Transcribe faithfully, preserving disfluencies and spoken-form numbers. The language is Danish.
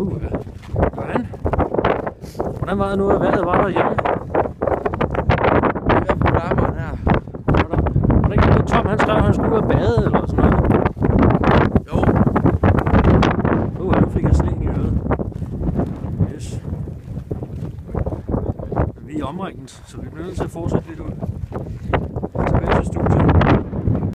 Uh, hvordan? Hvordan var det nu, at vejret var derhjemme? Det er i hvert fald varmere her. Var der, var der ikke noget Tom, han skrev, at han skulle ud og bade eller sådan noget? Jo. Uh, nu fik jeg slik i øret. Yes. Men vi er omringet, så vi bliver nødt til at fortsætte lidt ud.